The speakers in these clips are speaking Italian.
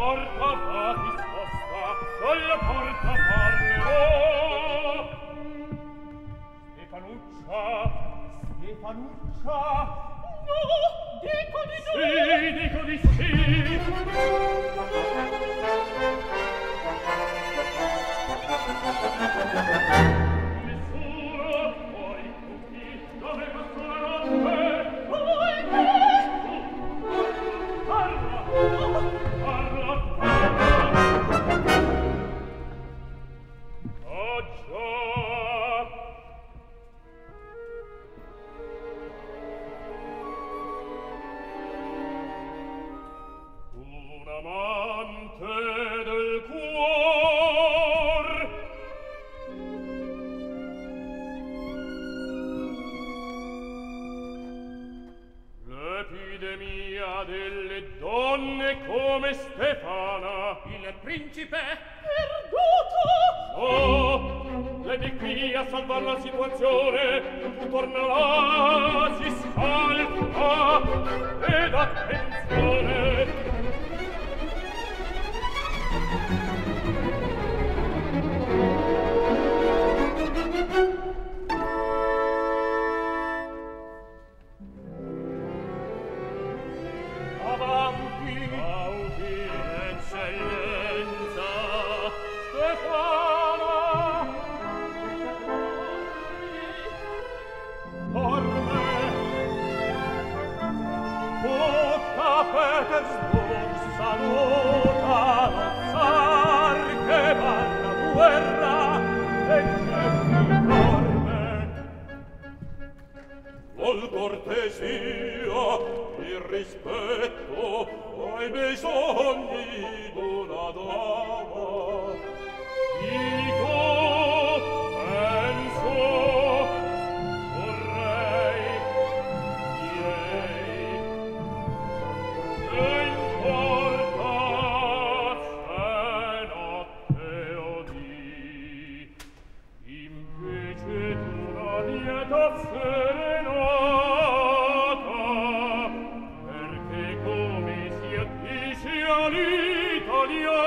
porta va disposta, dalla porta parlerò. Stefanuccia. No, dico di no. Sì, dico di sì. Nessuno, poi tutti, dove passò la notte? Poi parla, parla, parla. Oh già. Un amante del cuor. L'epidemia delle donne come Stefana. Il principe perduto. Oh, le di qui a salvar la situazione. Torna là, si scalfa ed attenzione. Petersburg saluta lo zar che va alla guerra e c'è chi dorme. Vol cortesia, il rispetto ai bisogni d'una dama. Dico, penso, vorrei, direi, e importa se notte o dì, invece d'una lieta serenata, perché come si addice all'italiana,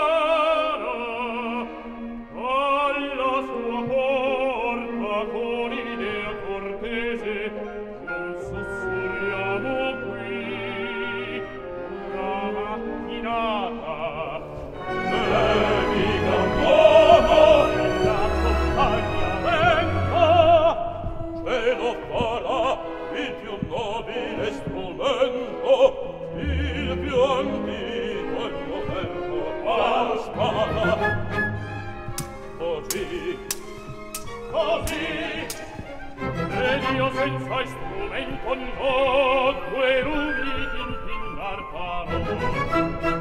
alla sua porta con idea cortese non sussurriamo qui una mattinata. Mica un uomo l'accompagnamento ce lo farà il più nobile strumento, il più antico e moderno, la spada. Così, ed io senza strumento no, due rugli d'impinar farò.